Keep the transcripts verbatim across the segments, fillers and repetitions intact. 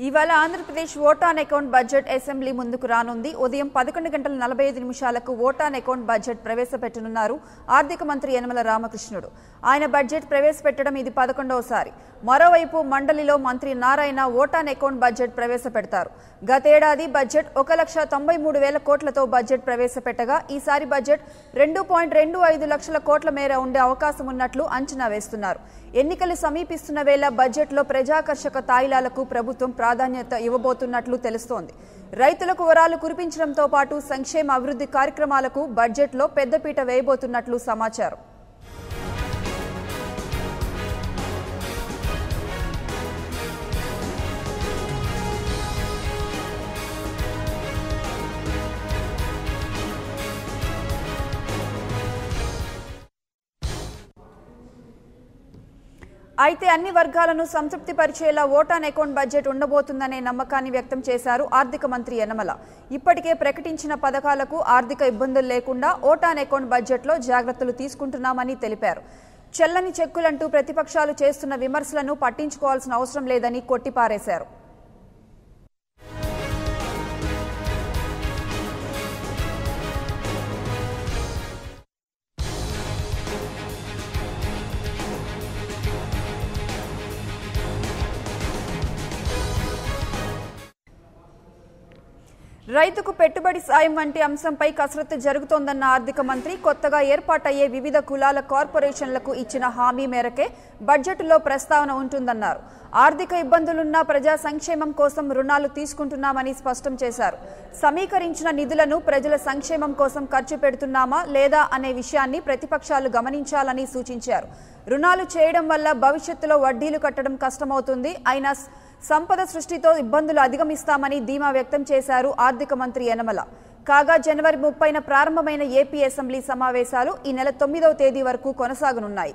ఇవాళ Andhra Pradesh vote on account budget assembly ముందుకు రానుంది. ఉదయం పదకొండు గంటల నలభై ఐదు నిమిషాలకు ఓట్ ఆన్ అకౌంట్ బడ్జెట్ ప్రవేశపెట్టనున్నారు ఆర్థిక మంత్రి యనమల రామకృష్ణుడు. ఆయన బడ్జెట్ ప్రవేశపెట్టడం ఇది పదకొండవసారి. మరోవైపు మండలిలో మంత్రి Narayana vote on account budget ప్రవేశపెడతారు. గతేడాది బడ్జెట్ ఒక లక్ష తొంభై మూడు వేల కోట్లతో బడ్జెట్ ప్రవేశపెట్టగా ఈసారి బడ్జెట్ రెండు పాయింట్ రెండు ఐదు లక్షల కోట్ల మేర ఉండే అవకాశం ఉన్నట్లు అంచనా వేస్తున్నారు. ఎన్నికలు సమీపిస్తున్న వేళ బడ్జెట్లో ప్రజాకర్షక తాయిలాలకు ప్రభుత్వం ప్రాధాన్యత ఇవ్వబోతున్నట్లు తెలుస్తోంది. రైతులకు వరాలు కురిపించడంతో పాటు సంక్షేమ అభివృద్ధి కార్యక్రమాలకు బడ్జెట్లో పెద్దపీట వేయబోతున్నట్లు సమాచారం. అయితే అన్ని వర్గాలను సంతృప్తి పరిచేలా ఓట్ ఆన్ అకౌంట్ బడ్జెట్ ఉండబోతుందనే నమ్మకాన్ని వ్యక్తం చేశారు ఆర్థిక మంత్రి యనమల. ఇప్పటికే ప్రకటించిన పథకాలకు ఆర్థిక ఇబ్బందులు లేకుండా ఓట్ ఆన్ అకౌంట్ బడ్జెట్లో జాగ్రత్తలు తీసుకుంటున్నామని తెలిపారు. చెల్లని చెక్కులంటూ ప్రతిపక్షాలు చేస్తున్న విమర్శలను పట్టించుకోవాల్సిన అవసరం లేదని కొట్టిపారేశారు. రైతుకు పెట్టుబడి సాయం వంటి అంశంపై కసరత్తు జరుగుతోందన్న ఆర్థిక మంత్రి కొత్తగా ఏర్పాటయ్యే వివిధ కులాల కార్పొరేషన్లకు ఇచ్చిన హామీ మేరకే బడ్జెట్లో ప్రస్తావన ఉంటుందన్నారు. ఆర్థిక ఇబ్బందులున్న ప్రజా సంక్షేమం కోసం రుణాలు తీసుకుంటున్నామని స్పష్టం చేశారు. సమీకరించిన నిధులను ప్రజల సంక్షేమం కోసం ఖర్చు పెడుతున్నామా లేదా అనే విషయాన్ని ప్రతిపక్షాలు గమనించాలని సూచించారు. రుణాలు చేయడం వల్ల భవిష్యత్తులో వడ్డీలు కట్టడం కష్టమవుతుంది. అయినా సంపద సృష్టితో ఇబ్బందులు అధిగమిస్తామని ధీమా వ్యక్తం చేశారు ఆర్థిక మంత్రి యనమల. కాగా జనవరి ముప్పైన ప్రారంభమైన ఏపీ అసెంబ్లీ సమావేశాలు ఈ నెల తొమ్మిదవ తేదీ వరకు కొనసాగనున్నాయి.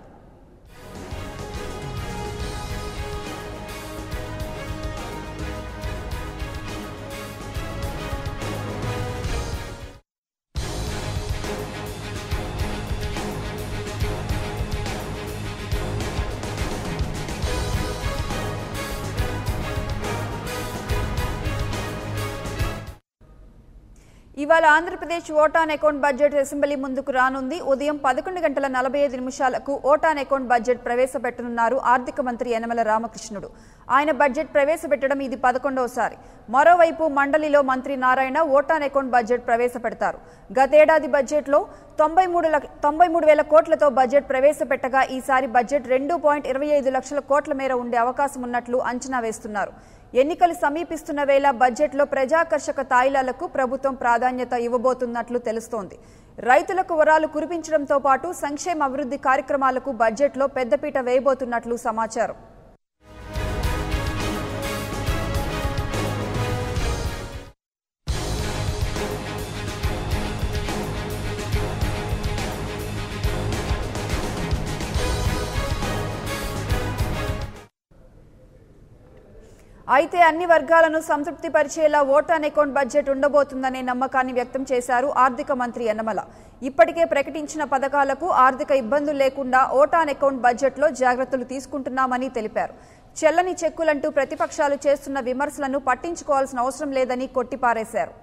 ఇవాళ Andhra Pradesh vote on account budget assembly ముందుకు రానుంది. ఉదయం పదకొండు గంటల నలభై ఐదు నిమిషాలకు ఓట్ ఆన్ అకౌంట్ బడ్జెట్ ప్రవేశపెట్టనున్నారు ఆర్థిక మంత్రి యనమల రామకృష్ణుడు. ఆయన బడ్జెట్ ప్రవేశపెట్టడం ఇది పదకొండవసారి. మరోవైపు మండలిలో మంత్రి Narayana vote on account budget ప్రవేశపెడతారు. గతేడాది బడ్జెట్లో తొంభై మూడు తొంభై మూడు వేల కోట్లతో బడ్జెట్ ప్రవేశపెట్టగా ఈసారి బడ్జెట్ రెండు పాయింట్ ఇరవై ఐదు లక్షల కోట్ల మేర ఉండే అవకాశం ఉన్నట్లు అంచనా వేస్తున్నారు. ఎన్నికలు సమీపిస్తున్న వేళ బడ్జెట్లో ప్రజాకర్షక తాయిలాలకు ప్రభుత్వం ప్రాధాన్యత ఇవ్వబోతున్నట్లు తెలుస్తోంది. రైతులకు వరాలు కురిపించడంతో పాటు సంక్షేమ అభివృద్ధి కార్యక్రమాలకు బడ్జెట్లో పెద్దపీట వేయబోతున్నట్లు సమాచారం. అయితే అన్ని వర్గాలను సంతృప్తి పరిచేలా ఓట్ ఆన్ అకౌంట్ బడ్జెట్ ఉండబోతుందనే నమ్మకాన్ని వ్యక్తం చేశారు ఆర్థిక మంత్రి యనమల. ఇప్పటికే ప్రకటించిన పథకాలకు ఆర్థిక ఇబ్బందులు లేకుండా ఓట్ ఆన్ అకౌంట్ బడ్జెట్లో జాగ్రత్తలు తీసుకుంటున్నామని తెలిపారు. చెల్లని చెక్కులంటూ ప్రతిపక్షాలు చేస్తున్న విమర్శలను పట్టించుకోవాల్సిన అవసరం లేదని కొట్టిపారేశారు.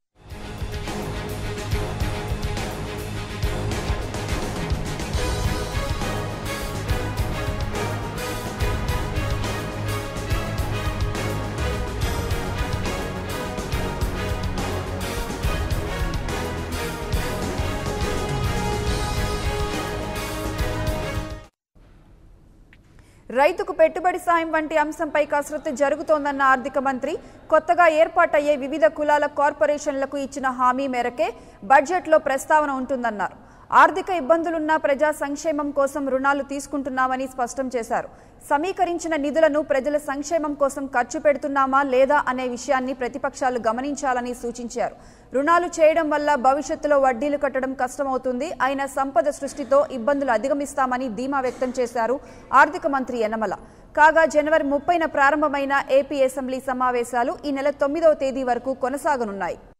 రైతుకు పెట్టుబడి సాయం వంటి అంశంపై కసరత్తు జరుగుతోందన్న ఆర్థిక మంత్రి కొత్తగా ఏర్పాటయ్యే వివిధ కులాల కార్పొరేషన్లకు ఇచ్చిన హామీ మేరకే బడ్జెట్లో ప్రస్తావన ఉంటుందన్నారు. ఆర్థిక ఇబ్బందులున్న ప్రజా సంక్షేమం కోసం రుణాలు తీసుకుంటున్నామని స్పష్టం చేశారు. సమీకరించిన నిధులను ప్రజల సంక్షేమం కోసం ఖర్చు పెడుతున్నామా లేదా అనే విషయాన్ని ప్రతిపక్షాలు గమనించాలని సూచించారు. రుణాలు చేయడం వల్ల భవిష్యత్తులో వడ్డీలు కట్టడం కష్టమవుతుంది. అయినా సంపద సృష్టితో ఇబ్బందులు అధిగమిస్తామని ధీమా వ్యక్తం చేశారు ఆర్థిక మంత్రి యనమల. కాగా జనవరి ముప్పైన ప్రారంభమైన ఏపీ అసెంబ్లీ సమావేశాలు ఈ నెల తొమ్మిదవ తేదీ వరకు కొనసాగనున్నాయి.